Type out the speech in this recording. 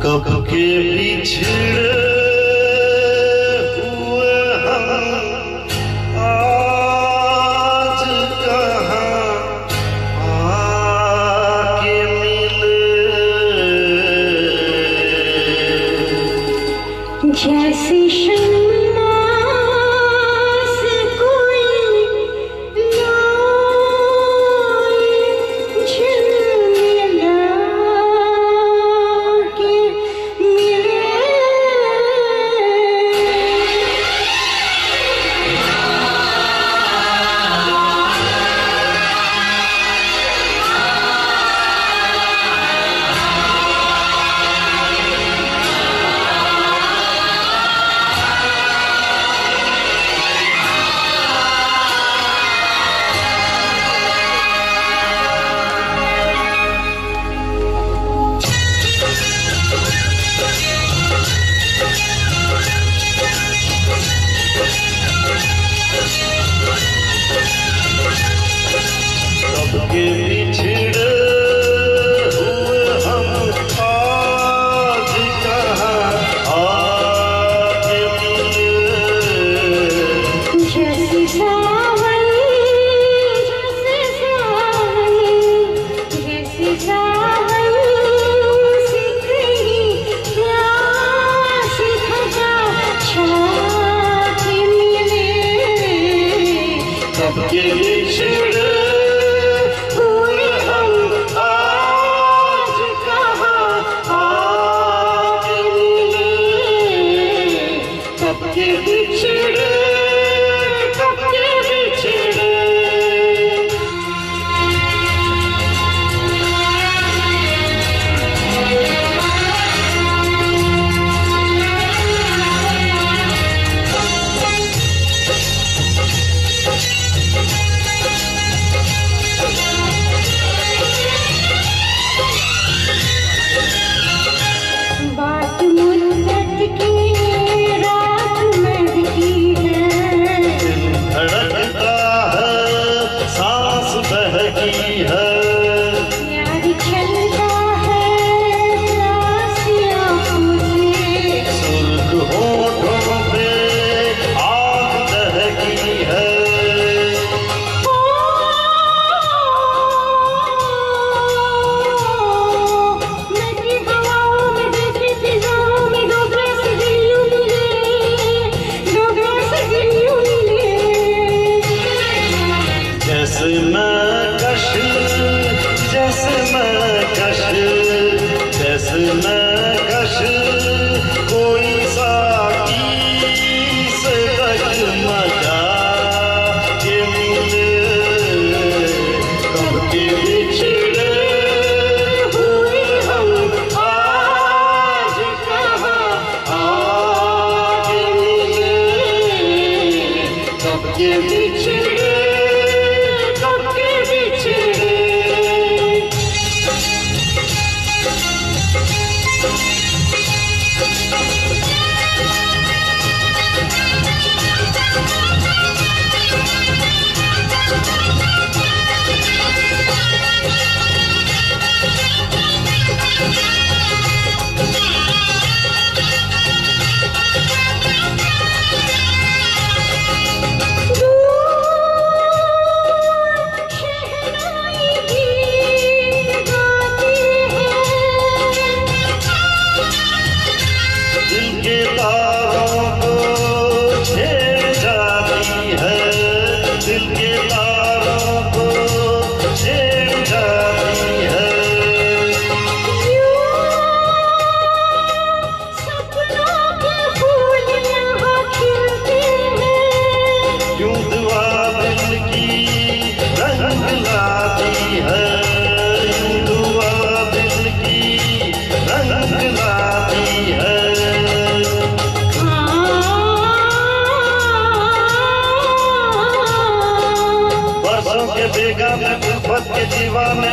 कब के बिछड़े हुए हम आज कहाँ आके मिले, जैसे शम्मा से कोई के बिछड़े हुए हम आज कहाँ आके मिले, जैसे सावन से कहीं प्यास खजा छा के मिले, कब के बिछड़े कश कोई साथी से डगमगा के मिले, कब के बिछड़े हुए हम आज कहाँ आके मिले, कब के बिछड़े, कब के बिछड़े। बेगाना गुल्फत के दीवाने